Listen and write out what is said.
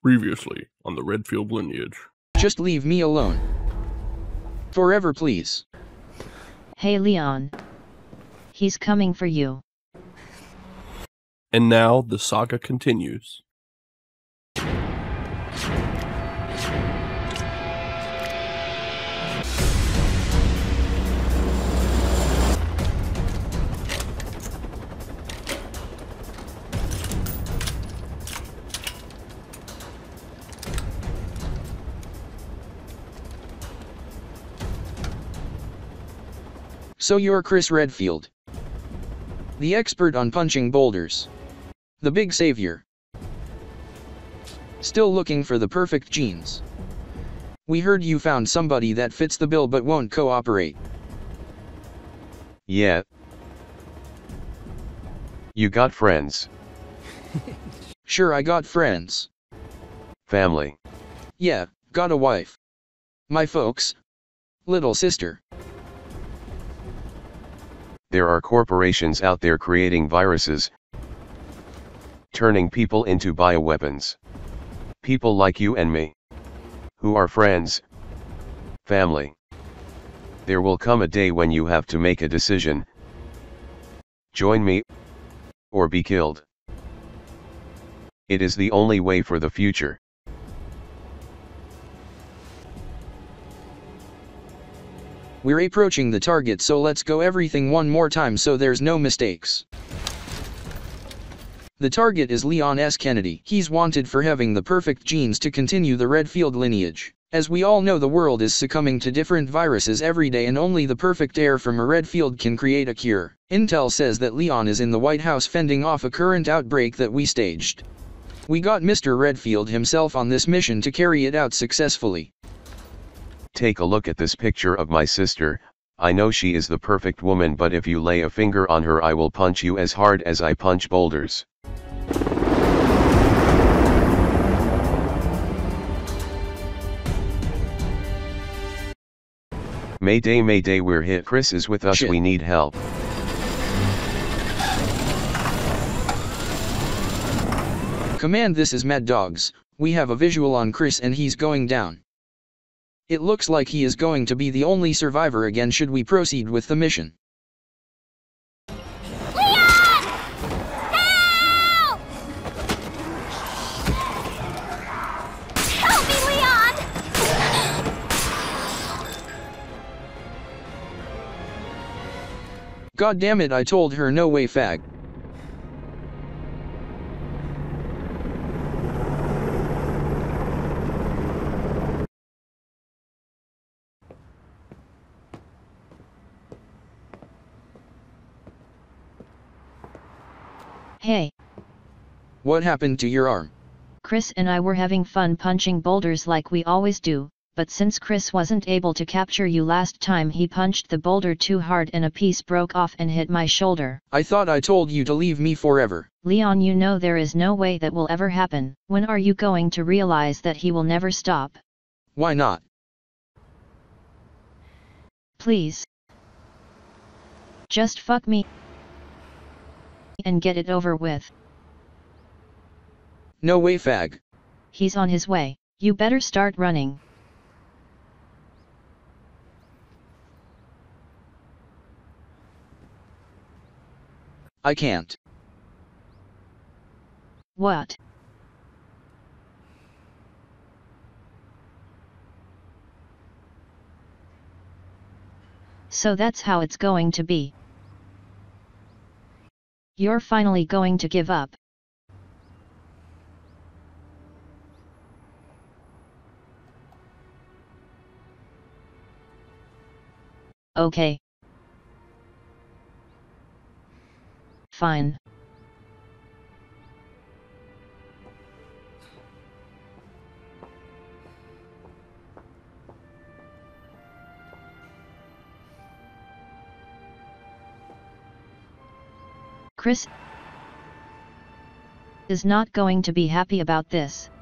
Previously on the Redfield lineage. Just leave me alone. Forever, please. Hey Leon. He's coming for you. And now the saga continues. So you're Chris Redfield, the expert on punching boulders, the big savior. Still looking for the perfect genes. We heard you found somebody that fits the bill but won't cooperate. Yeah. You got friends. Sure, I got friends. Family. Yeah, got a wife. My folks. Little sister. There are corporations out there creating viruses, turning people into bioweapons. People like you and me, who are friends, family. There will come a day when you have to make a decision. Join me, or be killed. It is the only way for the future. We're approaching the target, so let's go everything one more time so there's no mistakes. The target is Leon S. Kennedy. He's wanted for having the perfect genes to continue the Redfield lineage. As we all know, the world is succumbing to different viruses every day, and only the perfect heir from a Redfield can create a cure. Intel says that Leon is in the White House fending off a current outbreak that we staged. We got Mr. Redfield himself on this mission to carry it out successfully. Take a look at this picture of my sister. I know she is the perfect woman, but if you lay a finger on her, I will punch you as hard as I punch boulders. Mayday, mayday, we're hit. Chris is with us. Shit. We need help. Command, this is Mad Dogs. We have a visual on Chris and he's going down. It looks like he is going to be the only survivor again. Should we proceed with the mission? Leon! Help! Help me, Leon! God damn it, I told her no way, fag. Hey. What happened to your arm? Chris and I were having fun punching boulders like we always do, but since Chris wasn't able to capture you last time, he punched the boulder too hard and a piece broke off and hit my shoulder. I thought I told you to leave me forever. Leon, you know there is no way that will ever happen. When are you going to realize that he will never stop? Why not? Please. Just fuck me and get it over with. No way, fag. He's on his way. You better start running. I can't. What? So that's how it's going to be. You're finally going to give up. Okay. Fine. Chris is not going to be happy about this.